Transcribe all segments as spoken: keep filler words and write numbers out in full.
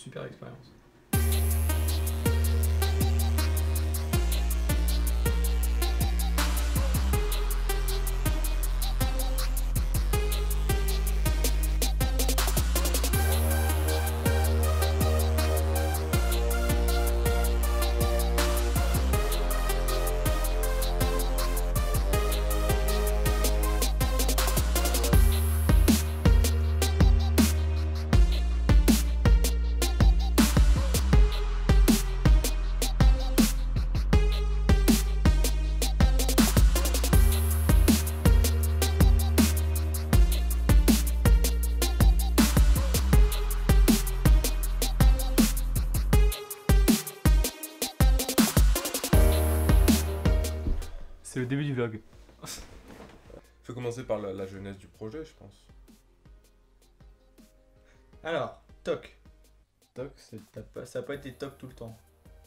super expérience. C'est le début du vlog. Faut commencer par la, la jeunesse du projet, je pense. Alors, toc. Toc, pas, ça n'a pas été toc tout le temps.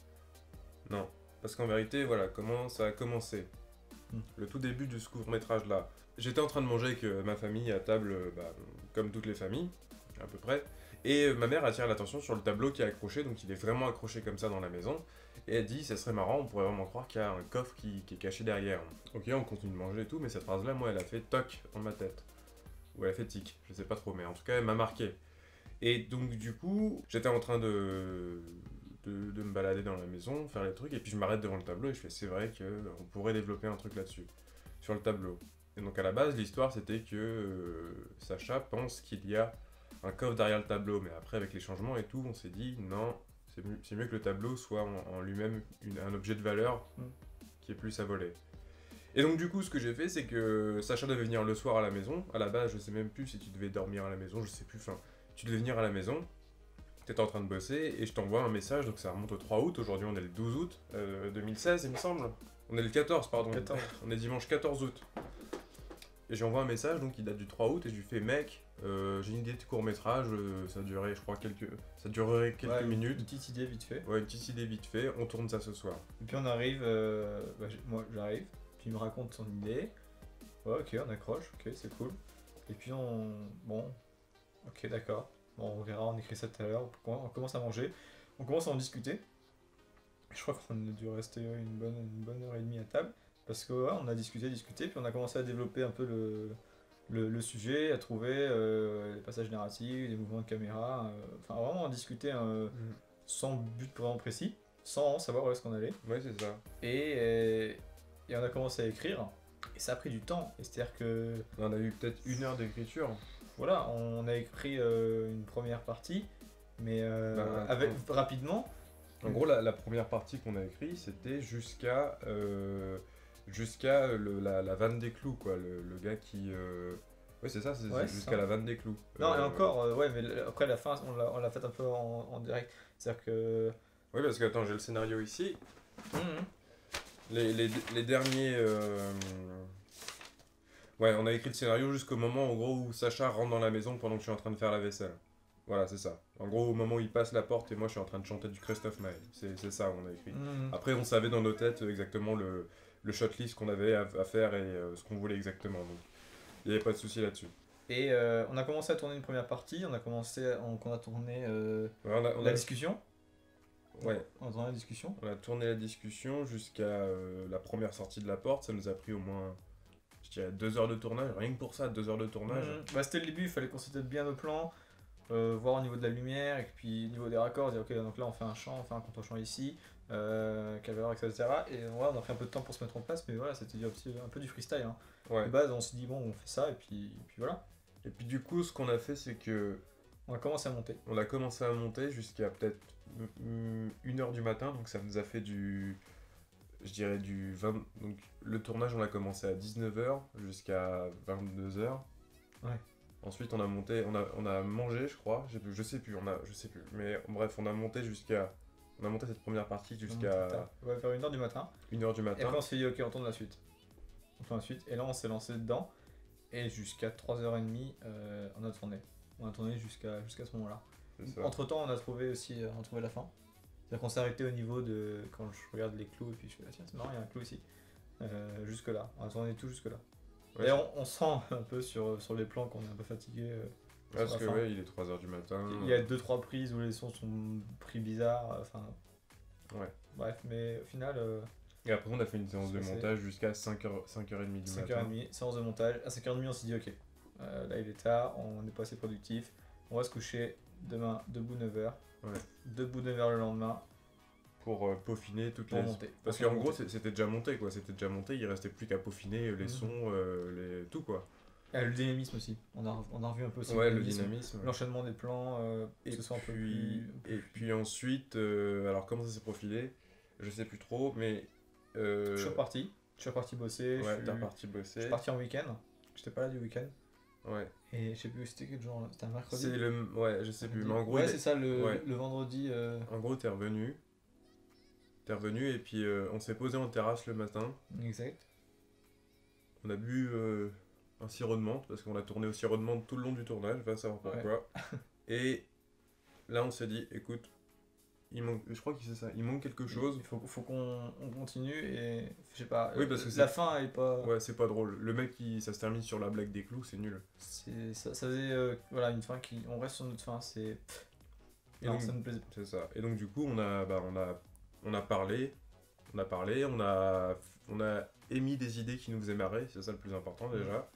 Non, parce qu'en vérité, voilà, comment ça a commencé. Hmm. Le tout début de ce court-métrage là. J'étais en train de manger avec euh, ma famille à table, euh, bah, comme toutes les familles, à peu près. Et euh, ma mère attire l'attention sur le tableau qui est accroché, donc il est vraiment accroché comme ça dans la maison. Et elle dit, ça serait marrant, on pourrait vraiment croire qu'il y a un coffre qui, qui est caché derrière. Ok, on continue de manger et tout, mais cette phrase-là, moi, elle a fait toc dans ma tête. Ou elle a fait tic, je sais pas trop, mais en tout cas, elle m'a marqué. Et donc, du coup, j'étais en train de, de, de me balader dans la maison, faire les trucs, et puis je m'arrête devant le tableau et je fais, c'est vrai qu'on pourrait développer un truc là-dessus, sur le tableau. Et donc, à la base, l'histoire, c'était que euh, Sacha pense qu'il y a un coffre derrière le tableau, mais après, avec les changements et tout, on s'est dit, non, c'est mieux, c'est mieux que le tableau soit en, en lui-même une- un objet de valeur Mm. qui est plus à voler. Et donc du coup, ce que j'ai fait, c'est que Sacha devait venir le soir à la maison. À la base, je sais même plus si tu devais dormir à la maison, je sais plus. Enfin, tu devais venir à la maison, tu étais en train de bosser, et je t'envoie un message, donc ça remonte au trois août. Aujourd'hui, on est le douze août euh, deux mille seize, il me semble. On est le quatorze, pardon. quatorze. On est dimanche quatorze août. Et j'envoie un message, donc qui date du trois août, et je lui fais, mec, euh, j'ai une idée de court-métrage, euh, ça durait, je crois, quelques... ça durerait quelques Ouais, minutes. Une petite idée vite fait. Ouais, une petite idée vite fait, on tourne ça ce soir. Et puis on arrive, euh, bah, j'ai- moi j'arrive, puis il me raconte son idée. Ouais, ok, on accroche, ok, c'est cool. Et puis on. Bon, ok, d'accord. Bon, on verra, on écrit ça tout à l'heure. On commence à manger, on commence à en discuter. Je crois qu'on a dû rester ouais, une bonne, une bonne heure et demie à table. Parce que ouais, on a discuté, discuté, puis on a commencé à développer un peu le, le, le sujet, à trouver euh, les passages narratifs, les mouvements de caméra. euh, Enfin, vraiment en discuter euh, sans but vraiment précis, sans savoir où est-ce qu'on allait. Ouais, c'est ça. Et, euh, et on a commencé à écrire, et ça a pris du temps. Et c'est-à-dire que, On a eu peut-être une heure d'écriture. voilà, on a écrit euh, une première partie, mais euh, Bah, avec, ouais. rapidement. En gros, la, la première partie qu'on a écrite, c'était jusqu'à euh, jusqu'à le- la, la vanne des clous, quoi. Le, le gars qui... Euh... Ouais, c'est ça, c'est Ouais, c'est c'est jusqu'à ça. la vanne des clous. Non, et Euh, encore, euh, ouais, mais l- après la fin, on l'a on l'a fait un peu en, en direct. C'est-à-dire que. Oui, parce que, attends, j'ai le scénario ici. Mhm. Les, les, les derniers... euh, Ouais, on a écrit le scénario jusqu'au moment, en gros, où Sacha rentre dans la maison pendant que je suis en train de faire la vaisselle. Voilà, c'est ça. En gros, au moment où il passe la porte et moi, je suis en train de chanter du Christophe Maé. C'est c'est ça, on a écrit. Mhm. Après, on savait dans nos têtes exactement le, le shotlist qu'on avait à, à faire et euh, ce qu'on voulait exactement. Donc, il n'y avait pas de souci là-dessus. Et euh, on a commencé à tourner une première partie, on a commencé, à- on, on a tourné euh, Ouais, on, a, on la a- discussion. ouais, On a tourné la discussion. on a tourné la discussion jusqu'à euh, la première sortie de la porte. Ça nous a pris au moins, je dirais, deux heures de tournage. Rien que pour ça, deux heures de tournage. Mhm. Bah, c'était le début, il fallait qu'on s'éteigne bien nos plans, euh, voir au niveau de la lumière, et puis au niveau des raccords, dire ok, donc là on fait un champ, on fait un contre-champ ici, euh, caméra, et cetera. Et voilà, on a pris un peu de temps pour se mettre en place, mais voilà, c'était un, petit- un peu du freestyle. Hein. Ouais. De base, on s'est dit bon, on fait ça, et puis, et puis voilà. Et puis du coup, ce qu'on a fait, c'est que On a commencé à monter. on a commencé à monter jusqu'à peut-être mm, une heure du matin. Donc ça nous a fait du, je dirais du vingt. Donc le tournage, on a commencé à dix-neuf heures jusqu'à vingt-deux heures. Ouais. Ensuite, on a monté, on a, on a mangé, je crois. J'ai- Je sais plus, on a, je sais plus. Mais bref, on a monté jusqu'à, on a monté cette première partie jusqu'à On va faire une heure du matin. une heure du Et matin. après, on s'est dit ok, on tourne la suite. On tourne la suite, et là, on s'est lancé dedans. Et jusqu'à trois heures trente, euh, on a tourné. On a tourné jusqu'à jusqu'à ce moment-là. C'est ça. Entre temps, on a trouvé aussi euh, on a trouvé la fin. C'est-à-dire qu'on s'est arrêté au niveau de. Quand je regarde les clous, et puis je fais ah, tiens, c'est marrant, il y a un clou ici. Euh, jusque là. On a tourné tout jusque là. Ouais, D'ailleurs, on, on sent un peu sur, sur les plans qu'on est un peu fatigué. euh, Parce sur que la fin. ouais, il est trois heures du matin. Il y a deux trois prises où les sons sont pris bizarres, enfin Ouais. bref, mais au final euh, Et après, on a fait une séance de C'est- montage jusqu'à cinq heures trente du matin. cinq heures trente, séance de montage. À cinq heures trente, on s'est dit ok, euh, là il est tard, on n'est pas assez productif, on va se coucher demain debout neuf heures, Ouais. debout neuf heures le lendemain Pour euh, peaufiner toutes pour les. monter. Parce Pour qu'en gros, monter. c'est- c'était déjà monté quoi. C'était déjà monté, il restait plus qu'à peaufiner les Mhm. sons, euh, les... tout quoi. Ah, le dynamisme aussi, on a, on a revu un peu aussi Ouais, le dynamisme. l'enchaînement des plans, euh, que Et ce soit un peu puis, plus... et puis ensuite, euh, alors comment ça s'est profilé? Je sais plus trop, mais. Euh... Je suis reparti, je suis reparti bosser, Ouais, je, t'es suis... reparti je bosser. suis parti en week-end, j'étais pas là du week-end, Ouais. et je sais plus c'était quel jour, là. C'était un mercredi. C'est le. Ouais, je sais plus, mais en gros. Ouais, il est- c'est ça, le, ouais. le vendredi. euh, En gros, t'es revenu. T'es revenu et puis euh, on s'est posé en terrasse le matin. Exact. On a bu euh, un sirop de menthe parce qu'on a tourné au sirop de menthe tout le long du tournage, va savoir pourquoi. Et là, on s'est dit, écoute, il manque, je crois que c'est ça, il manque quelque chose. Il faut, faut qu'on on continue et je sais pas. Oui, parce que la c'est- fin est pas. Ouais, c'est pas drôle. Le mec, qui, ça se termine sur la blague des clous, c'est nul. C'est ça, ça faisait euh, voilà une fin qui. On reste sur notre fin, c'est. Et Non, donc, ça me plaisait pas. c'est ça. Et donc, du coup, on a, bah, on a, on a parlé, on a parlé, on a, on a émis des idées qui nous faisaient marrer, c'est ça le plus important déjà.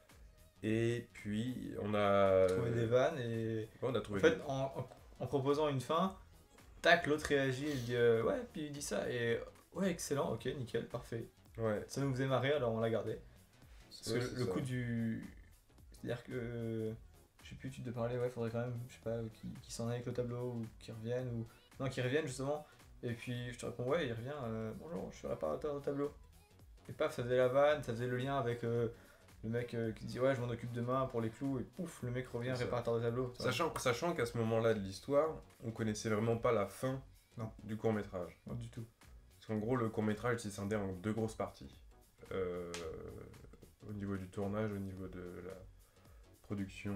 Et puis, on a. Trouver des vannes et. Ouais, on a trouvé En fait, des- en, en- en proposant une fin, tac, l'autre réagit, il dit euh, ouais, puis il dit ça et ouais, excellent, ok, nickel, parfait. Ouais. Ça nous faisait marrer, alors on l'a gardé. Parce Ouais, que c'est le ça. coup du. C'est-à-dire que. euh, Je sais plus, tu te parlais, ouais, faudrait quand même, je sais pas, qu'il qu'il s'en aille avec le tableau ou qu'il revienne ou. Non, qu'il revienne justement. Et puis je te réponds, ouais, il revient, euh, bonjour, je suis réparateur au tableau. Et paf, ça faisait la vanne, ça faisait le lien avec euh, le mec euh, qui dit, ouais, je m'en occupe demain pour les clous, et pouf, le mec revient, C'est ça. réparateur de tableau. tu vois. Sachant, sachant qu'à ce moment-là de l'histoire, on connaissait vraiment pas la fin Non. du court-métrage. Pas du tout. Parce qu'en gros, le court-métrage s'est scindé en deux grosses parties. Euh, au niveau du tournage, au niveau de la production.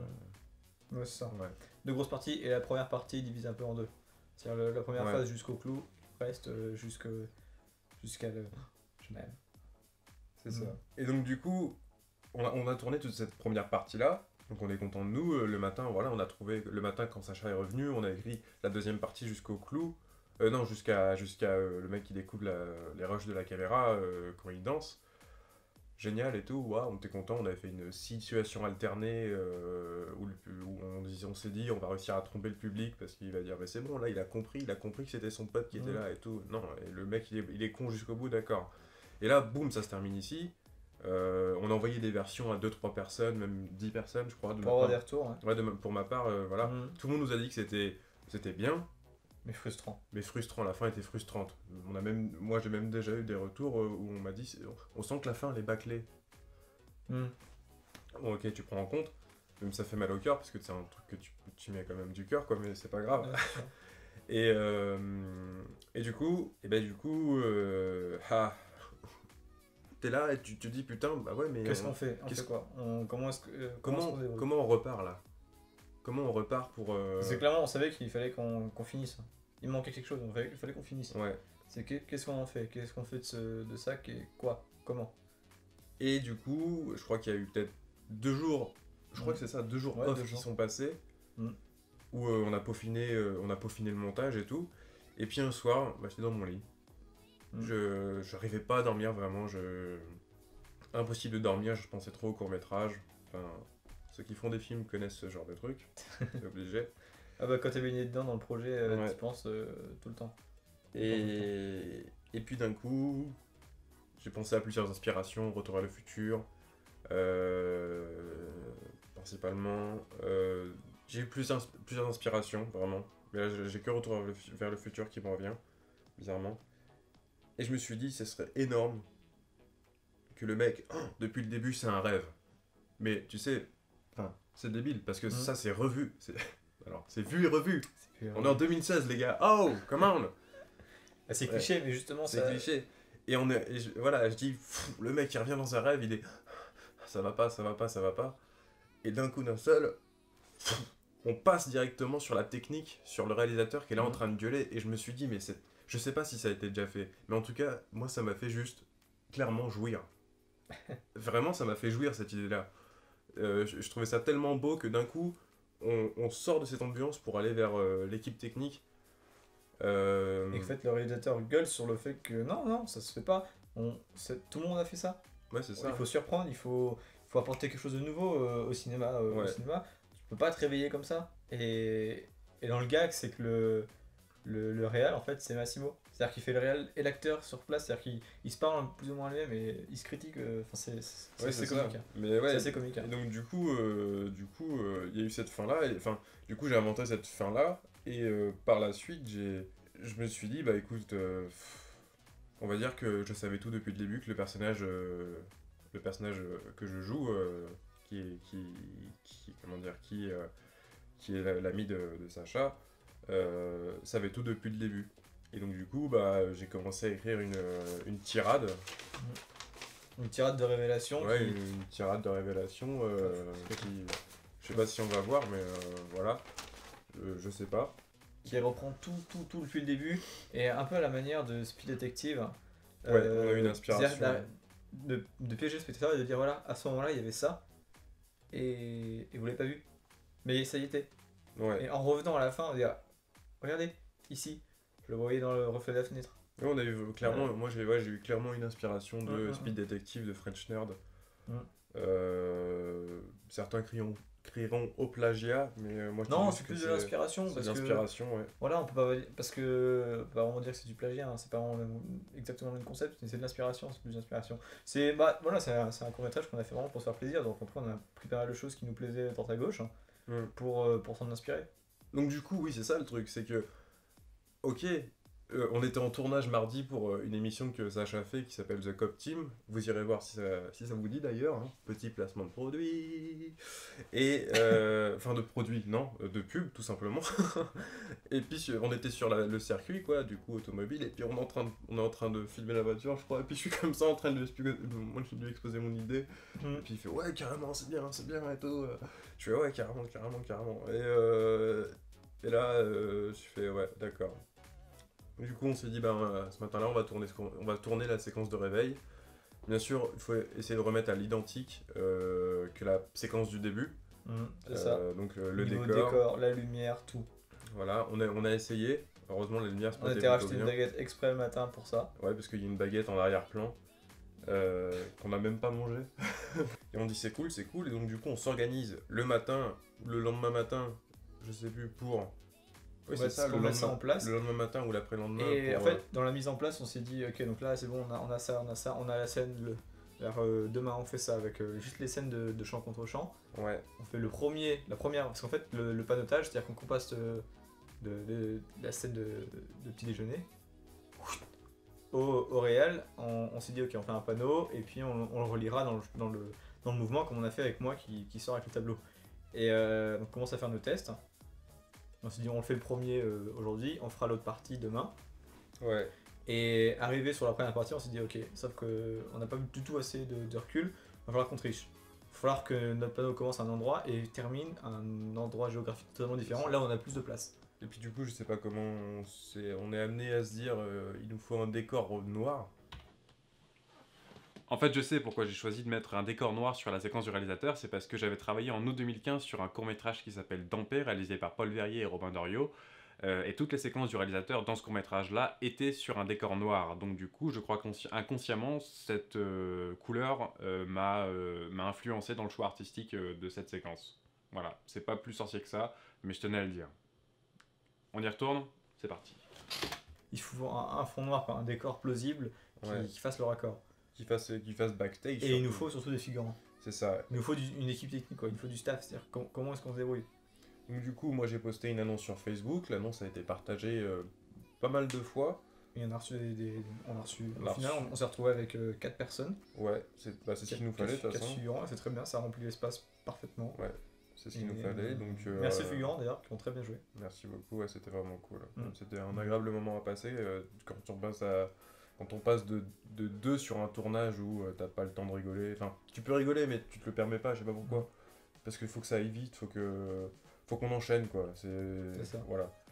euh, Ouais, c'est ça. ouais. Deux grosses parties, et la première partie divise un peu en deux. C'est-à-dire le- la première Ouais. phase jusqu'au clou, reste euh, jusque- jusqu'à le. Je m'aime. C'est Mhm. ça. Et donc, du coup, on a, on a tourné toute cette première partie-là. Donc, on est content de nous. Euh, Le matin, voilà, on a trouvé. Le matin, quand Sacha est revenu, on a écrit la deuxième partie jusqu'au clou. Euh, non, jusqu'à jusqu'à euh, le mec qui découpe la- les rushs de la caméra euh, quand il danse. Génial et tout, waouh, on était content, on avait fait une situation alternée euh, où, le- où on, disait- on s'est dit on va réussir à tromper le public parce qu'il va dire mais c'est bon là il a compris, il a compris que c'était son pote qui était Mhm. là et tout. Non, et le mec il est, il est con jusqu'au bout, d'accord. Et là boum ça se termine ici. Euh, on a envoyé des versions à deux trois personnes, même dix personnes je crois. De Pour ma avoir des part. retours, hein. Ouais, de ma- pour ma part, euh, voilà. Mhm. Tout le monde nous a dit que c'était c'était bien, Mais frustrant. mais frustrant, la fin était frustrante. On a même, moi j'ai même déjà eu des retours euh, où on m'a dit c'est- on sent que la fin elle est bâclée. Mhm. Bon, ok, tu prends en compte, même ça fait mal au cœur parce que c'est un truc que tu, tu mets quand même du cœur, quoi, mais c'est pas grave. Ouais, c'est ça. Et, euh, et du coup, et ben du coup, euh, ah, t'es là et tu te dis putain, bah ouais, mais Qu'est-ce on- qu'on fait On qu'est-ce- fait quoi on, Comment est-ce que. euh, comment comment, est-ce qu'on se débrouille comment on repart là? Comment on repart pour. euh, C'est clairement, on savait qu'il fallait qu'on qu'on finisse. Il manquait quelque chose, il fallait, il fallait qu'on finisse. Ouais. C'est que- qu'est-ce qu'on en fait Qu'est-ce qu'on fait de, ce, de ça qu'est- Quoi Comment Et du coup, je crois qu'il y a eu peut-être deux jours, je crois Mm. que c'est ça, deux jours Ouais, off deux qui jours. sont passés, Mm. où euh, on, a peaufiné, euh, on a peaufiné le montage et tout. Et puis un soir, bah, j'étais dans mon lit. Mm. Je j'arrivais pas à dormir vraiment. Je... Impossible de dormir, je pensais trop au court-métrage. Enfin, ceux qui font des films connaissent ce genre de truc. C'est obligé. Ah bah quand t'es baigné dedans dans le projet, euh, Ouais. tu penses euh, tout le temps. Et, et puis d'un coup, j'ai pensé à plusieurs inspirations, Retour vers le futur, euh, principalement. Euh, j'ai eu plusieurs, plusieurs inspirations, vraiment. Mais là, j'ai- j'ai que Retour vers le, fu- vers le futur qui me revient, bizarrement. Et je me suis dit, ce serait énorme que le mec, oh, depuis le début, c'est un rêve. Mais tu sais, enfin, c'est débile, parce que Mhm. ça, c'est revu. C'est- Alors, c'est vu et revu. C'est On est en deux mille seize, les gars. Oh, come on! Ah, c'est Ouais. cliché, mais justement, C'est ça... cliché. Et on est, et je- voilà, je dis, pff, le mec il revient dans un rêve, il est, ça va pas, ça va pas, ça va pas. Et d'un coup d'un seul, pff, on passe directement sur la technique, sur le réalisateur qui est là en Mhm. train de gueuler. Et je me suis dit, mais c'est, je sais pas si ça a été déjà fait, mais en tout cas, moi ça m'a fait juste clairement jouir. Vraiment, ça m'a fait jouir cette idée-là. euh, je, je trouvais ça tellement beau que d'un coup, on, on sort de cette ambiance pour aller vers euh, l'équipe technique. Euh, Et en fait, le réalisateur gueule sur le fait que non, non, ça se fait pas. On, c'est- tout le monde a fait ça. ouais, c'est ça. Il faut surprendre, il faut, il faut apporter quelque chose de nouveau euh, au cinéma. euh, Ouais. Au cinéma, tu peux pas te réveiller comme ça. Et, et dans le gag, c'est que le, le, le réal, en fait, c'est Massimo. C'est-à-dire qu'il fait le réal et l'acteur sur place. C'est-à-dire qu'il il se parle plus ou moins lui-même et il se critique. euh, Enfin, c'est c'est Ouais, assez c'est ça. comique. hein. Mais ouais, C'est assez comique. hein. et donc du coup, euh, du coup, euh, il y a eu cette fin-là. et- Enfin, du coup, j'ai inventé cette fin-là. Et euh, par la suite, j'ai, je me suis dit, bah écoute, euh, pff, on va dire que je savais tout depuis le début, que le personnage, euh, le personnage euh, que je joue, euh, qui est, qui, qui, comment dire, qui, euh, qui est la- l'ami de, de Sacha, euh, savait tout depuis le début. Et donc du coup, bah, j'ai commencé à écrire une, euh, une tirade. Une tirade de révélation. Ouais, qui- une, une tirade de révélation euh, Ouais. qui... Je sais pas si on va voir, mais euh, voilà. Je, je sais pas. qui reprend tout, tout, tout depuis le début, et un peu à la manière de Speed Detective. Ouais, on a eu une inspiration. c'est-à-dire De, de piéger le spectateur et de dire voilà, à ce moment-là, il y avait ça, et, et vous l'avez pas vu. Mais ça y était. Ouais. Et en revenant à la fin, on dit ah, regardez, ici, je le voyais dans le reflet de la fenêtre. Ouais, on a eu clairement, moi j'ai ouais, j'ai eu clairement une inspiration de Mm, mm, Speed Detective de French Nerd. Mm. Euh, certains crieront, crieront au plagiat, mais euh, moi je Non, trouve c'est que plus de l'inspiration, C'est parce de que l'inspiration, ouais. voilà, on peut pas parce que on peut pas vraiment dire que c'est du plagiat, hein, c'est pas vraiment le même- exactement le même concept, mais c'est de l'inspiration, c'est plus de l'inspiration. C'est bah voilà, c'est un, c'est un court-métrage qu'on a fait vraiment pour se faire plaisir, donc après on a pris pas mal de choses qui nous plaisaient à droite à gauche hein, Mm. pour, euh, pour s'en inspirer. Donc du coup, oui, c'est ça le truc, c'est que, ok, euh, on était en tournage mardi pour euh, une émission que Sacha fait qui s'appelle The Cop Team. Vous irez voir si ça, si ça vous dit d'ailleurs. hein. Petit placement de produit. Et, euh, enfin de produit, non, euh, de pub tout simplement. Et puis sur- on était sur la- le circuit, quoi, du coup automobile, et puis on est, en train de, on est en train de filmer la voiture, je crois, et puis je suis comme ça en train de lui expliquer, moi je lui exposer mon idée. Mm. Et puis il fait ouais carrément c'est bien, c'est bien et tout. euh. Je fais ouais carrément, carrément, carrément. Et, euh, et là euh, je fais ouais d'accord. Du coup on s'est dit ben euh, ce matin-là on va tourner ce qu'on- on va tourner la séquence de réveil. Bien sûr il faut essayer de remettre à l'identique euh, que la séquence du début. Mm, c'est ça. Euh, donc euh, le Niveau décor, la lumière, tout. voilà, on a, on a essayé. Heureusement la lumière se On a prêtait été plutôt racheter une bien. baguette exprès le matin pour ça. Ouais parce qu'il y a une baguette en arrière-plan. Euh, qu'on n'a même pas mangé. Et on dit c'est cool, c'est cool. Et donc du coup on s'organise le matin ou le lendemain matin, je sais plus, pour... Oui Ouais, c'est ça, c'est le qu'on met ça lendemain, en place. le lendemain matin ou l'après-lendemain. Et pour, en fait, dans la mise en place, on s'est dit, ok, donc là c'est bon, on a, on a ça, on a ça, on a la scène, le, alors, euh, demain on fait ça avec euh, juste les scènes de, de chant contre chant. euh, Ouais, On fait le premier, la première, parce qu'en fait le, le panotage, c'est-à-dire qu'on passe de, de, de- de la scène de, de petit déjeuner au, au réel, on, on s'est dit ok on fait un panneau et puis on, on le reliera dans le, dans, le, dans le mouvement comme on a fait avec moi qui, qui sort avec le tableau. Et euh, on commence à faire nos tests. On s'est dit on le fait le premier euh, aujourd'hui, on fera l'autre partie demain. ouais. Et arrivé sur la première partie, on s'est dit ok, sauf qu'on n'a pas du tout assez de, de recul, il va falloir qu'on triche. Il va falloir que notre panneau commence à un endroit et termine à un endroit géographique totalement différent, là où on a plus de place. Et puis du coup je sais pas comment on, s'est- on est amené à se dire euh, il nous faut un décor noir. En fait, je sais pourquoi j'ai choisi de mettre un décor noir sur la séquence du réalisateur, c'est parce que j'avais travaillé en août deux mille quinze sur un court-métrage qui s'appelle Dampé, réalisé par Paul Verrier et Robin Doriot, euh, et toutes les séquences du réalisateur dans ce court-métrage-là étaient sur un décor noir. Donc du coup, je crois qu'inconsciemment, cette euh, couleur euh, m'a euh, m'a influencé dans le choix artistique euh, de cette séquence. Voilà, c'est pas plus sorcier que ça, mais je tenais à le dire. On y retourne? C'est parti. Il faut un, un fond noir, quoi, un décor plausible qui, Ouais. qui fasse le raccord. Qui fasse, qui fasse backstage. Et il nous surtout. faut surtout des figurants. C'est ça. Il nous faut du- une équipe technique, quoi. Il nous faut du staff, c'est-à-dire com- comment est-ce qu'on se débrouille. Donc du coup moi j'ai posté une annonce sur Facebook, l'annonce a été partagée euh, pas mal de fois. Et on a reçu des. des- on a reçu. On Au a final, reçu. on, on s'est retrouvé avec quatre personnes. Ouais, c'est bah, c'est ce qu'il nous fallait de toute quatre façon. figurants, c'est très bien, ça remplit l'espace parfaitement. Ouais, c'est ce qu'il Et, nous fallait. euh, Donc, euh, Merci aux figurants d'ailleurs, qui ont très bien joué. Merci beaucoup, ouais, c'était vraiment cool. Mm. C'était un agréable moment à passer euh, quand on passe à quand on passe de, de deux sur un tournage où euh, t'as pas le temps de rigoler. Enfin, tu peux rigoler mais tu te le permets pas, je sais pas pourquoi. Parce qu'il faut que ça aille vite, faut que faut qu'on enchaîne quoi. C'est C'est ça. Voilà.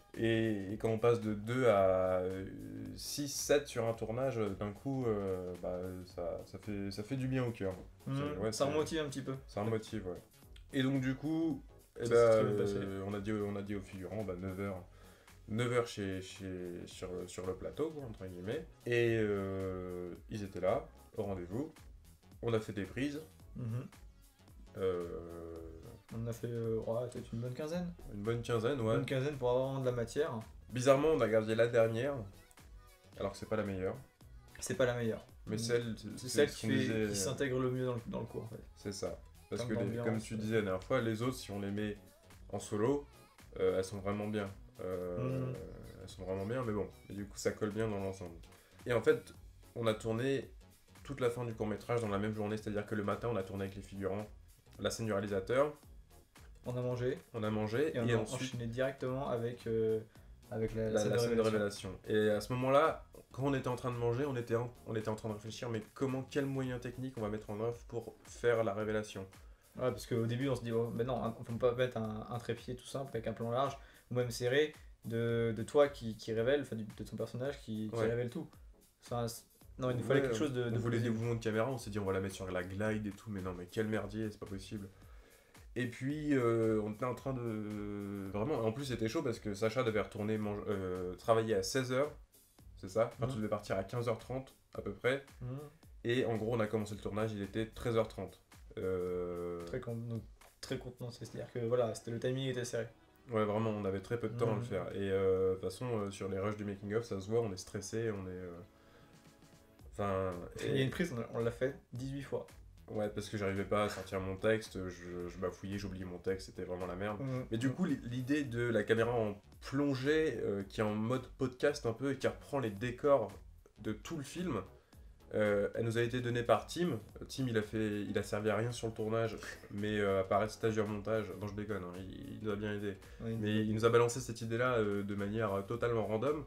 Et, et quand on passe de deux à six, sept sur un tournage, d'un coup, euh, bah, ça, ça, fait, ça fait du bien au cœur. Mmh, C'est- ouais, ça c'est- remotive un petit peu. Ça me motive, ouais. Et donc du coup, eh Ça ben, s'est très bien passé. euh, on, a dit, on a dit aux figurants, bah, neuf heures. neuf heures chez, chez, sur, sur le plateau, quoi, entre guillemets. Et euh, ils étaient là, au rendez-vous. On a fait des prises. Mhm. euh, On a fait euh, ouais, peut-être une bonne quinzaine. une bonne quinzaine, Une ouais. bonne quinzaine pour avoir vraiment de la matière. Bizarrement, on a gardé la dernière, alors que c'est pas la meilleure. C'est pas la meilleure. Mais Mm. celle, C'est celle ce qui, qu'on fait- disait, qui s'intègre le mieux dans le, dans le cours en fait. C'est ça. Parce Comme que, les- l'ambiance, comme tu euh. disais la dernière fois, les autres, si on les met en solo, euh, elles sont vraiment bien. Euh, Mm. Elles sont vraiment bien, mais bon, et du coup, ça colle bien dans l'ensemble. Et en fait, on a tourné toute la fin du court-métrage dans la même journée, c'est-à-dire que le matin, on a tourné avec les figurants, la scène du réalisateur, On a mangé on a mangé, et on et a ensuite enchaîné directement avec, euh, avec la, la, scène la de scène de révélation. révélation. Et à ce moment-là, quand on était en train de manger, on était en, on était en train de réfléchir, mais comment, quel moyen technique on va mettre en œuvre pour faire la révélation. Ouais, parce qu'au début on se dit, oh, mais non, on peut pas mettre un, un trépied tout simple avec un plan large ou même serré de, de toi qui, qui révèle, enfin du- de ton personnage qui, qui Ouais. révèle tout. Enfin, c'est- non, il nous fallait Ouais, quelque chose de. On de voulait des plausible. mouvements de caméra, on s'est dit on va la mettre sur la glide et tout, mais non, mais quel merdier, c'est pas possible. Et puis euh, on était en train de. Vraiment, en plus c'était chaud parce que Sacha devait retourner mange- euh, travailler à seize heures, c'est ça. Enfin, Mhm. tu devais partir à quinze heures trente à peu près. Mhm. Et en gros, on a commencé le tournage, il était treize heures trente. Euh, Très, con- donc, très contenant, c'est-à-dire que voilà, c'était, le timing était serré. Ouais, vraiment, on avait très peu de temps à le Mhm. faire. Et euh, de toute façon, euh, sur les rushs du making-of, ça se voit, on est stressé, on est. euh, Enfin. Il y a et- une prise, on, on l'a fait dix-huit fois. Ouais, parce que j'arrivais pas à sortir mon texte, je, je bafouillais, j'oubliais mon texte, c'était vraiment la merde. Mhm. Mais du coup, li- l'idée de la caméra en plongée, euh, qui est en mode podcast un peu et qui reprend les décors de tout le film, euh, elle nous a été donnée par Tim. Tim, il a, fait, il a servi à rien sur le tournage, mais euh, à part être stagiaire montage, non je déconne, hein, il, il nous a bien aidé. Oui, Mais il nous a balancé cette idée-là euh, de manière euh, totalement random.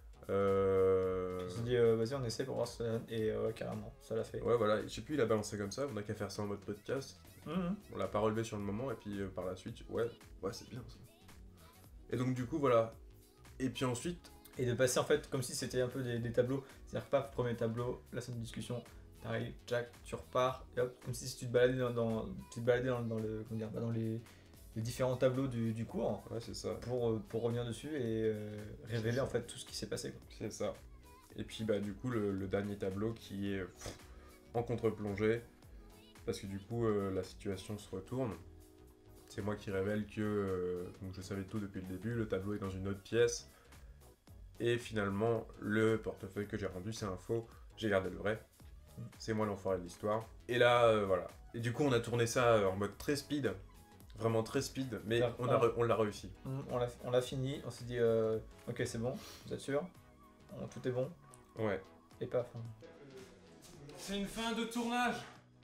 Euh, On s'est dit, euh, vas-y, on essaie pour voir si ça. Et euh, carrément, ça l'a fait. Ouais, voilà, je sais plus, il a balancé comme ça, on a qu'à faire ça en mode podcast. Mhm. On l'a pas relevé sur le moment, et puis euh, par la suite, ouais, ouais, c'est bien ça. Et donc, du coup, voilà. Et puis ensuite, Et de passer en fait comme si c'était un peu des, des tableaux. C'est-à-dire que paf, premier tableau, la scène de discussion, t'arrives, Jack, tu repars, et hop, comme si tu te baladais dans, dans, tu te baladais dans, dans le, comment dire, bah, dans les, les différents tableaux du, du cours ouais, c'est ça. pour, euh, pour revenir dessus et euh, révéler en fait tout ce qui s'est passé. Quoi. C'est ça. Et puis, bah, du coup, le, le dernier tableau qui est pff, en contre-plongée, parce que du coup, euh, la situation se retourne. C'est moi qui révèle que euh, donc je savais tout depuis le début, le tableau est dans une autre pièce. Et finalement, le portefeuille que j'ai rendu, c'est un faux. J'ai gardé le vrai. C'est moi l'enfoiré de l'histoire. Et là, euh, voilà. Et du coup, on a tourné ça euh, en mode très speed. Vraiment très speed. Mais Alors, on a re- on l'a réussi. Mhm, On l'a, on l'a fini, on s'est dit, euh, ok, c'est bon, vous êtes sûr, On- tout est bon, Ouais. et paf. hein. C'est une fin de tournage.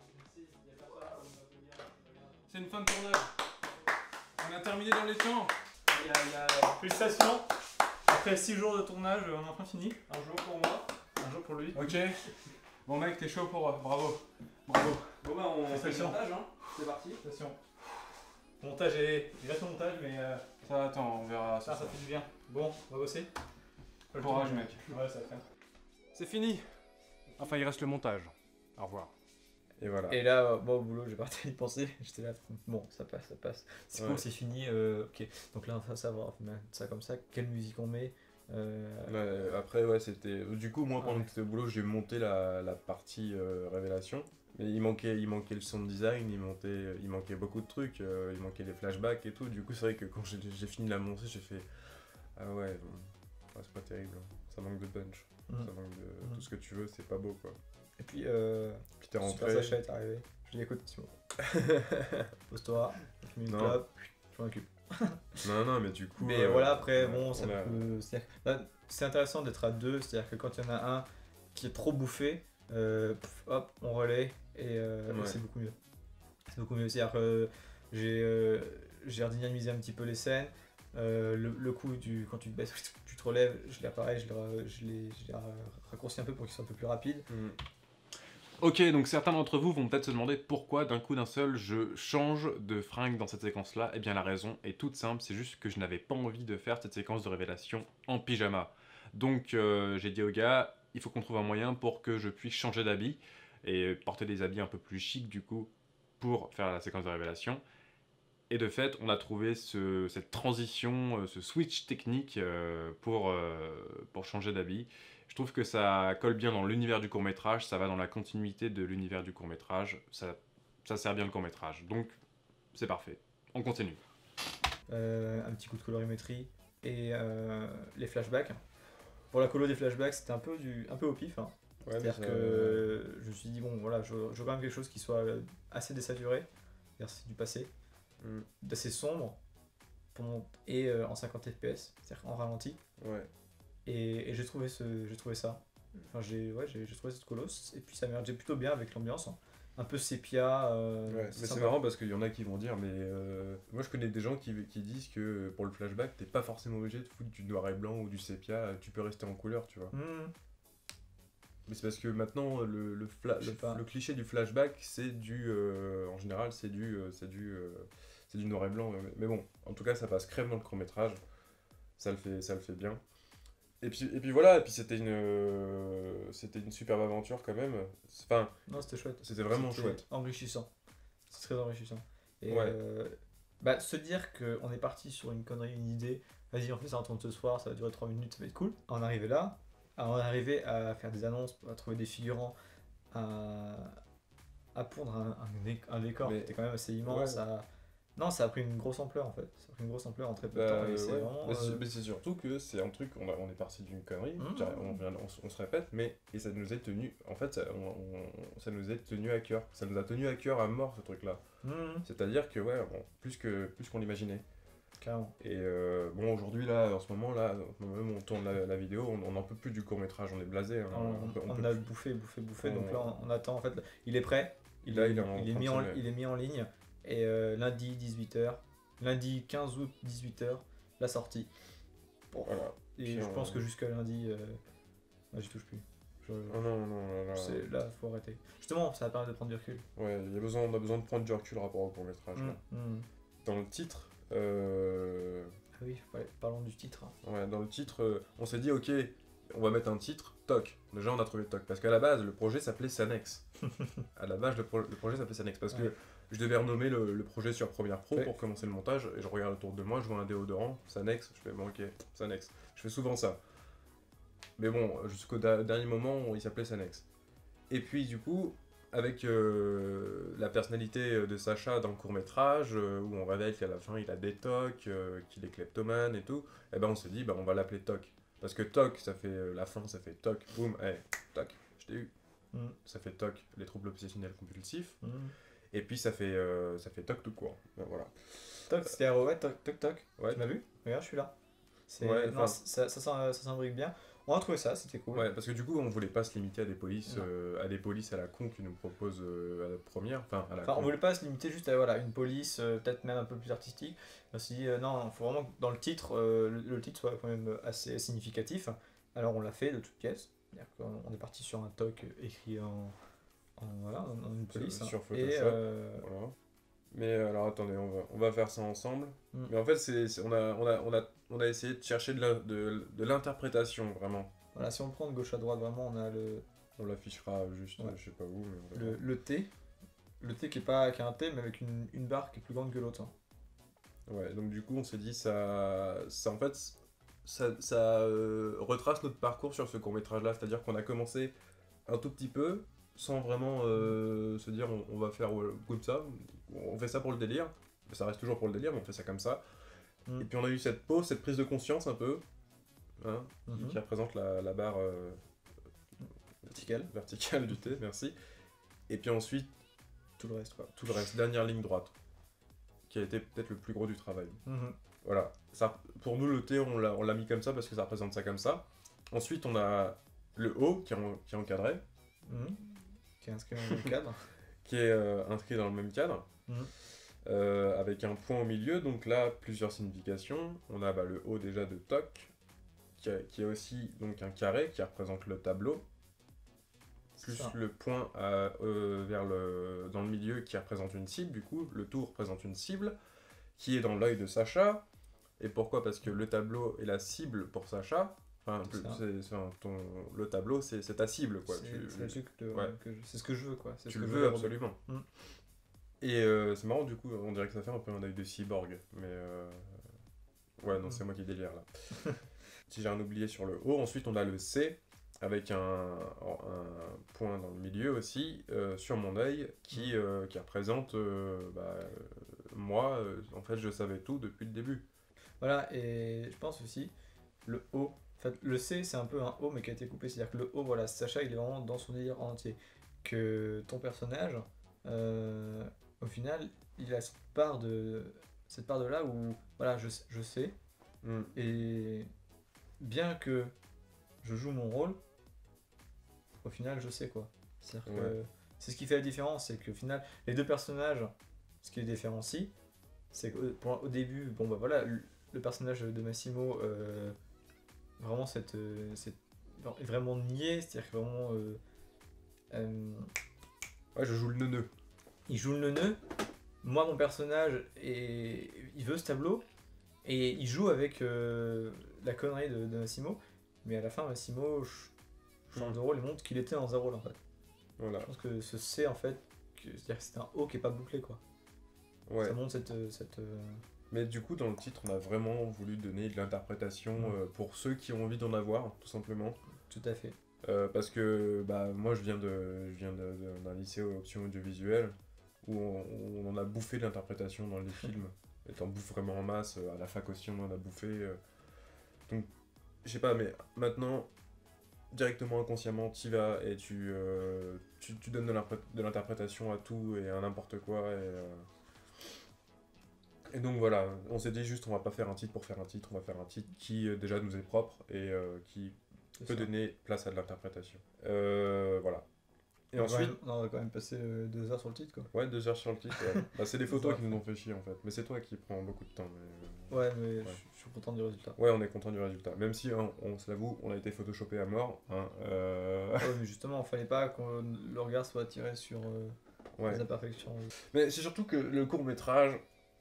C'est une fin de tournage. On a terminé dans les temps. Il y a, il y a... Félicitations. Après six jours de tournage, on a enfin fini. Un jour pour moi, un jour pour lui. Ok. Bon mec, t'es chaud pour... euh, bravo. Bravo. Bon bah on fait le montage, hein. C'est parti. Félicitations. Le montage est... Il reste le montage mais euh, Ça, attends, on verra ça, ça. ça fait du bien. Bon, on va bosser. Courage, mec. Ouais, ça fait. C'est fini. Enfin, il reste le montage. Au revoir. Et voilà. Et là, euh, moi au boulot, j'ai pas arrêté d'y penser. J'étais là, bon, ça passe, ça passe. C'est Ouais. cool, c'est fini. euh, ok, donc là, on va savoir on va mettre ça comme ça. Quelle musique on met euh, Ouais, après, ouais, c'était. Du coup, moi, pendant Ouais. que j'étais au boulot, j'ai monté la, la partie euh, révélation. Mais il manquait, il manquait le sound design, il manquait, il manquait beaucoup de trucs, euh, il manquait les flashbacks et tout. Du coup, c'est vrai que quand j'ai j'ai fini de la monter, j'ai fait ah ouais, bon, ouais, c'est pas terrible, hein. Ça manque de punch, Mhm. ça manque de Mhm. tout ce que tu veux, c'est pas beau quoi. Et puis, euh, Puis t'es Super rentré. Sacha est arrivé. Je lui ai dit, écoute, Simon, pose-toi, je mets une Non. clope, je m'en occupe. Non, non, mais du coup. Mais euh, voilà, après, on a- bon, ça on a- peut. C'est-à-dire que, bah, c'est intéressant d'être à deux, c'est-à-dire que quand il y en a un qui est trop bouffé, euh, pff, hop, on relaie et, euh, et Ouais. c'est beaucoup mieux. C'est beaucoup mieux. C'est-à-dire que j'ai euh, j'ai redynamisé un petit peu les scènes. Euh, le, le coup du quand tu te baisses, tu te relèves, je l'ai pareil, je l'ai je l'ai- je l'ai raccourci un peu pour qu'il soit un peu plus rapide. Mm. Ok, donc certains d'entre vous vont peut-être se demander pourquoi d'un coup d'un seul je change de fringue dans cette séquence-là. Eh bien la raison est toute simple, c'est juste que je n'avais pas envie de faire cette séquence de révélation en pyjama. Donc euh, j'ai dit au gars, il faut qu'on trouve un moyen pour que je puisse changer d'habit et porter des habits un peu plus chics du coup pour faire la séquence de révélation. Et de fait, on a trouvé ce- cette transition, euh, ce switch technique euh, pour, euh, pour changer d'habit. Je trouve que ça colle bien dans l'univers du court-métrage, ça va dans la continuité de l'univers du court-métrage, ça, ça sert bien le court-métrage. Donc, c'est parfait. On continue. Euh, un petit coup de colorimétrie et euh, les flashbacks. Pour la colo des flashbacks, c'était un peu, du, un peu au pif. Hein. Ouais, mais C'est-à-dire ça- que je me suis dit, bon, voilà, je, je veux quand même quelque chose qui soit assez désaturé, c'est-à-dire c'est du passé, Mm. d'assez sombre pour mon- et euh, en cinquante F P S, c'est-à-dire en ralenti. Ouais. Et, et j'ai trouvé, ce, j'ai trouvé ça. Enfin, j'ai, ouais, j'ai, j'ai trouvé cette colosse. Et puis ça mergeait plutôt bien avec l'ambiance. Un peu sépia. Euh, Ouais, mais c'est sympa. marrant parce qu'il y en a qui vont dire, mais euh, moi je connais des gens qui, qui disent que pour le flashback, t'es pas forcément obligé de foutre du noir et blanc ou du sépia, tu peux rester en couleur, tu vois. Mmh. Mais c'est parce que maintenant, le, le, fla- Je sais le, pas. le cliché du flashback, c'est du. euh, en général, c'est du, euh, c'est du, euh, c'est du noir et blanc. Mais, mais bon, en tout cas, ça passe crème dans le court-métrage. Ça le fait, ça le fait bien. Et puis, et puis voilà, et puis c'était une, euh, c'était une superbe aventure quand même. Enfin, Non, c'était chouette. c'était vraiment C'était chouette. Enrichissant. C'est très enrichissant. Et Ouais. euh, bah, se dire qu'on est parti sur une connerie, une idée, vas-y, on fait ça en tourne ce soir, ça va durer trois minutes, ça va être cool. En arriver là, à en arriver à faire des annonces, à trouver des figurants, à, à pondre un, un, dé- un décor Mais- qui était quand même assez immense. ouais. à- Non, ça a pris une grosse ampleur en fait. Ça a pris une grosse ampleur en très peu de Bah, temps. Et c'est ouais. vraiment. Mais c'est- euh, mais c'est surtout que c'est un truc, on, a- on est parti d'une connerie, Mmh. je dirais, on, vient- on se- on se répète, mais et ça nous est tenu, en fait, ça, on- on- ça nous est tenu à cœur. Ça nous a tenu à cœur à mort ce truc-là. mmh, C'est-à-dire que, ouais, bon, plus que plus qu'on l'imaginait. carrément. Et euh, bon, aujourd'hui, là, en ce moment, là, au moment où on tourne la, la vidéo, on n'en peut plus du court-métrage, on est blasé. hein. On, On peut- on on peut a plus. bouffé, bouffé, bouffé. On- Donc là, on, on attend en fait. Il est prêt. Il, Là, est, il est en il est train mis de en, se- il est mis en ligne. Et euh, lundi dix-huit heures, lundi quinze août dix-huit heures, la sortie. Bon. Voilà. Et Puis je on- pense que jusqu'à lundi, euh, moi, j'y touche plus. Je- Oh non, non, là, là. c'est- là, faut arrêter. Justement, ça va permettre de prendre du recul. Ouais, il y a besoin, on a besoin de prendre du recul rapport au court-métrage. là. Mm, mm. Dans le titre, euh, Ah oui, ouais, parlons du titre. ouais, dans le titre, euh, on s'est dit, ok, on va mettre un titre, Toc. Déjà, on a trouvé Toc. Parce qu'à la base, le projet s'appelait Sanex. À la base, le, pro- le projet s'appelait Sanex. Parce Ouais. que je devais renommer le, le projet sur Premiere Pro Ouais. pour commencer le montage. Et je regarde autour de moi, je vois un déodorant, Sanex. Je fais, bon, ok, Sanex. Je fais souvent ça. Mais bon, jusqu'au da- dernier moment, on- il s'appelait Sanex. Et puis, du coup, avec euh, la personnalité de Sacha dans le court-métrage, euh, où on révèle qu'à la fin, il a des tocs, euh, qu'il est kleptomane et tout, et ben on s'est dit, bah, on va l'appeler Toc. Parce que Toc, ça fait euh, la fin, ça fait Toc, boum, hey, Toc, je t'ai eu. Mm, Ça fait Toc, les troubles obsessionnels compulsifs. mm. Et puis, ça fait, euh, ça fait Toc tout court. Ben, voilà. Toc, c'était ouais, toc, toc, toc. Ouais. Tu m'as vu? Regarde, je suis là. C'est- Ouais, non, enfin- ça, ça, s'en- ça s'imbrique bien. On a trouvé ça, c'était cool. Ouais, parce que du coup, on voulait pas se limiter à des polices, Non. euh, à des polices à la con qui nous proposent euh, à la première. Enfin, à la Enfin, on con. voulait pas se limiter juste à voilà, une police, euh, peut-être même un peu plus artistique. On s'est dit, euh, non, il faut vraiment que dans le titre, euh, le, le titre soit quand même assez significatif. Alors on l'a fait de toutes pièces. C'est-à-dire qu'on on est parti sur un toc écrit en, en, voilà, en, en une Sur- police. sur Et, Photoshop. euh, Voilà. Mais euh, alors attendez, on va, on va faire ça ensemble. Mm. Mais en fait, c'est, c'est- on, a, on, a, on, a, on a essayé de chercher de, la- de, de l'interprétation, vraiment. voilà, si on prend de gauche à droite, vraiment, on a le, On l'affichera juste, Ouais. je sais pas où, mais on verra. le, le T. Le T qui est pas qui a un T, mais avec une, une barre qui est plus grande que l'autre. hein. Ouais, donc du coup, on s'est dit, ça, ça en fait, ça, ça euh, retrace notre parcours sur ce court-métrage-là. C'est-à-dire qu'on a commencé un tout petit peu, sans vraiment euh, se dire, on, on va faire euh, comme ça. On fait ça pour le délire. Ça reste toujours pour le délire, mais on fait ça comme ça. Mm. Et puis on a eu cette pause, cette prise de conscience un peu, hein, qui- Mhm. qui représente la, la barre euh, Vertical. verticale du T, merci. Et puis ensuite, Tout le reste, quoi. tout le reste, dernière ligne droite, qui a été peut-être le plus gros du travail. Mhm. Voilà, ça, pour nous le T, on l'a on l'a mis comme ça parce que ça représente ça comme ça. Ensuite, on a le O qui est, en- qui est encadré, Mhm. Qui est inscrit dans le cadre. qui est euh, inscrit dans le même cadre, Mhm. euh, avec un point au milieu. Donc là, plusieurs significations. On a bah, le O déjà de Toc, qui, a- qui est aussi donc un carré qui représente le tableau. plus Ça. le point à, euh, vers le, dans le milieu qui représente une cible, du coup, le tout représente une cible, qui est dans l'œil de Sacha. Et pourquoi? Parce que le tableau est la cible pour Sacha. Enfin, C'est ça. c'est- c'est un- ton, le tableau, c'est c'est ta cible, quoi. C'est Tu- c'est le truc que, ouais. que je- c'est ce que je veux, quoi. C'est Tu ce le que je veux aborder. absolument. Mm. Et euh, c'est marrant, du coup, on dirait que ça fait un peu un œil de cyborg. Mais euh, ouais, non, Mm. c'est moi qui délire là. Si j'ai un oublié sur le haut, ensuite on a le C avec un, un point dans le milieu aussi euh, sur mon œil qui, euh, qui représente euh, bah, euh, moi. euh, en fait, je savais tout depuis le début. Voilà, et je pense aussi, le O. En fait, le C, c'est un peu un O, mais qui a été coupé. C'est-à-dire que le O, voilà, Sacha, il est vraiment dans son délire en entier. Que ton personnage, euh, au final, il a cette part de, cette part de là où, voilà, je, je sais, Mm. et bien que je joue mon rôle, au final, je sais quoi. C'est-à-dire que Ouais. c'est ce qui fait la différence, c'est qu'au final, les deux personnages, ce qui les différencie, c'est qu'au début, bon bah voilà, le, le personnage de Massimo, euh, vraiment cette, euh, cette, est vraiment niais, c'est-à-dire que vraiment, euh, euh, Ouais, je joue le neuneu. il joue le neuneu. Moi, mon personnage, et il veut ce tableau, et il joue avec euh, la connerie de, de Massimo, mais à la fin, Massimo ch- change de rôle et montre qu'il était dans un rôle en fait. Voilà. Je pense que ce C en fait, que- c'est-à-dire que c'est un O qui est pas bouclé quoi. Ouais. Ça montre cette. euh, cette euh, Mais du coup, dans le titre, on a vraiment voulu donner de l'interprétation Mm. euh, pour ceux qui ont envie d'en avoir, tout simplement. Tout à fait. Euh, parce que bah, moi, je viens de, je viens de- de- d'un lycée aux options audiovisuelles où on, où on en a bouffé de l'interprétation dans les films. Et t'en bouffes vraiment en masse. euh, À la fac aussi, on en a bouffé. euh. Donc, je sais pas, mais maintenant, directement, inconsciemment, t'y vas et tu, euh, tu, tu donnes de l'impré- de l'interprétation à tout et à n'importe quoi. Et, euh, et donc voilà, on s'est dit juste, on va pas faire un titre pour faire un titre, on va faire un titre qui euh, déjà nous est propre et euh, qui C'est peut ça. donner place à de l'interprétation. Euh, voilà. Et On va ensuite, quand même- on va quand même passer euh, deux heures sur le titre quoi. ouais, deux heures sur le titre. Ouais. Bah, c'est les photos Ça. qui nous ont fait chier en fait, mais c'est toi qui prends beaucoup de temps. mais, Ouais, mais Ouais. je- je suis content du résultat. euh, Ouais, on est content du résultat. Même si, hein, on se l'avoue, on a été photoshopé à mort. Hein, euh, Ouais, mais justement, fallait pas que le regard soit attiré sur euh, ouais. les imperfections. Mais c'est surtout que le court métrage,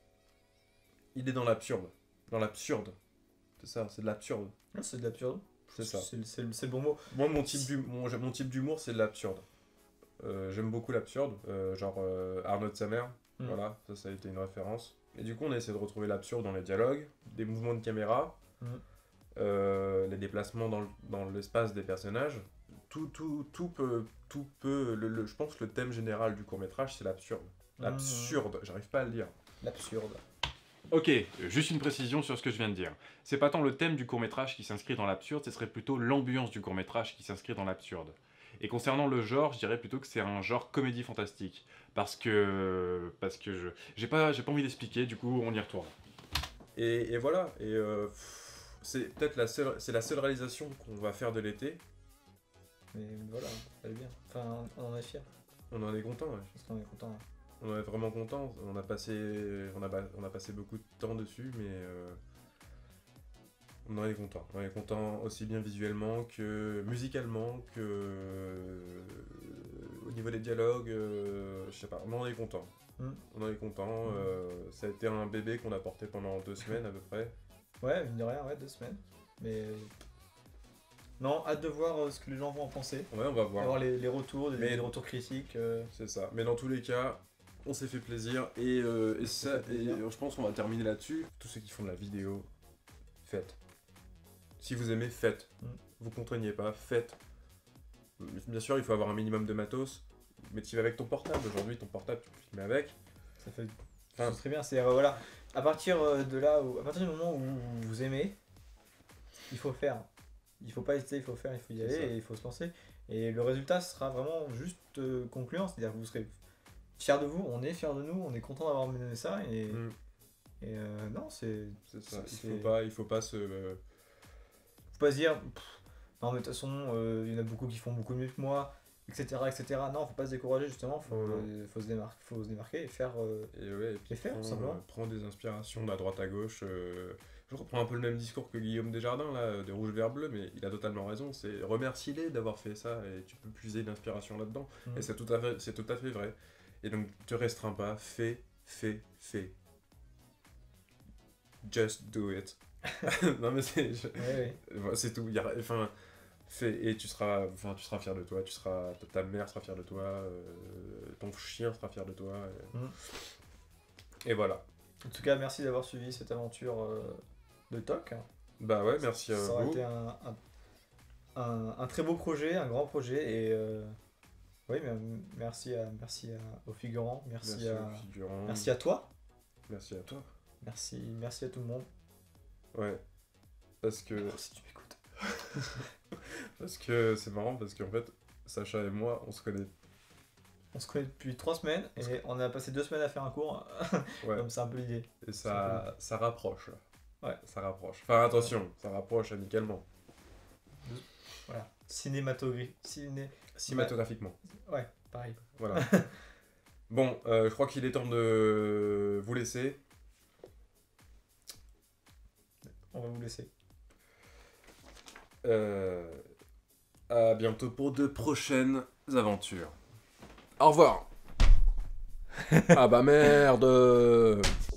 il est dans l'absurde. Dans l'absurde. C'est ça, c'est de l'absurde. Non, c'est de l'absurde. C'est ça. C'est c'est le c'est le bon mot. Moi, mon type d'hum- mon, mon type d'humour, c'est de l'absurde. Euh, J'aime beaucoup l'absurde, euh, genre euh, Arnaud de sa mère, Mm. voilà, ça, ça a été une référence. Et du coup, on a essayé de retrouver l'absurde dans les dialogues, des mouvements de caméra, Mm. euh, les déplacements dans le- dans l'espace des personnages. Tout, tout, tout peut, tout peut le, le- je pense que le thème général du court-métrage, c'est l'absurde. L'absurde, j'arrive pas à le dire. L'absurde. Ok, euh, juste une précision sur ce que je viens de dire. C'est pas tant le thème du court-métrage qui s'inscrit dans l'absurde, ce serait plutôt l'ambiance du court-métrage qui s'inscrit dans l'absurde. Et concernant le genre, je dirais plutôt que c'est un genre comédie fantastique. Parce que. Parce que je. J'ai pas, j'ai pas envie d'expliquer, du coup, on y retourne. Et, et voilà, et euh, pff, c'est peut-être la seule, c'est la seule réalisation qu'on va faire de l'été. Mais voilà, ça va bien. Enfin, on en est fiers. On en est content, ouais. Je pense qu'on est content. On est vraiment content. On a passé, on a, ba- on a passé beaucoup de temps dessus, mais euh, on en est content. On est content aussi bien visuellement que musicalement, que euh, au niveau des dialogues. euh, je sais pas, on en est content. Mm. On en est content. euh, ça a été un bébé qu'on a porté pendant deux semaines à peu près. Ouais, mine de rien, ouais, deux semaines. Mais. Non, hâte de voir euh, ce que les gens vont en penser. Ouais, on va voir. Avoir les, les retours, des, Mais- des retours critiques. euh, C'est ça. Mais dans tous les cas, on s'est fait plaisir et, euh, et ça, fait et plaisir. je pense qu'on va terminer là-dessus. Tous ceux qui font de la vidéo, faites. Si vous aimez, faites. Mm. Vous contraignez pas, faites. Bien sûr, il faut avoir un minimum de matos, mais tu vas avec ton portable. Aujourd'hui, ton portable, tu peux filmer avec. Ça fait Enfin, c'est très bien. C'est euh, voilà. À partir euh, de là, où, à partir du moment où vous aimez, il faut faire. Il faut pas hésiter, il faut faire, il faut y C'est aller ça. et il faut se lancer. Et le résultat sera vraiment juste euh, concluant, c'est-à-dire que vous serez fiers de vous, on est fiers de nous, on est content d'avoir mené ça et, mm, et euh, non, c'est c'est ça. Il c'est- faut pas, il faut pas se. euh, faut pas se dire pff, non mais de toute façon euh, il y en a beaucoup qui font beaucoup mieux que moi, etc etc. Non, faut pas se décourager justement, faut, Non. euh, faut se démarquer, faut se démarquer et faire. euh, et ouais, et puis Les faire, tout prends, simplement. euh, prends des inspirations d'à droite à gauche. euh, je reprends un peu le même discours que Guillaume Desjardins, là, de Rouge Vert Bleu, mais il a totalement raison. C'est remercie-les d'avoir fait ça et tu peux puiser l'inspiration là-dedans. Mm. Et c'est tout, à fait- c'est tout à fait vrai. Et donc, te restreins pas, fais, fais, fais. Just do it. Non, mais c'est. je- Ouais, ouais. c'est tout. Y a- Enfin. Fais, et tu seras, enfin, tu seras fier de toi, tu seras, ta mère sera fière de toi, euh, ton chien sera fier de toi. Et, Mm. et voilà. En tout cas, merci d'avoir suivi cette aventure euh, de T O C. Bah ouais, merci à Ça aurait vous. été un, un, un- un très beau projet, un grand projet. Et euh, oui, mais merci, à, merci à- aux figurants, merci, Merci à, aux figurants. merci à toi, Merci à toi. merci, merci à tout le monde. Ouais. Parce que, Alors, si tu m'écoutes. parce que c'est marrant, parce qu'en fait, Sacha et moi, on se connaît. On se connaît depuis trois semaines et on a passé deux semaines à faire un cours. Ouais. Comme c'est un peu l'idée. Et ça, ça rapproche, là. Ouais. Ça rapproche. Enfin, attention, ça rapproche amicalement. Voilà. Cinématographie. Ciné... Cinématographiquement. Ouais, pareil. Voilà. Bon, euh, je crois qu'il est temps de vous laisser. On va vous laisser. Euh, à bientôt pour de prochaines aventures. Au revoir. Ah bah merde.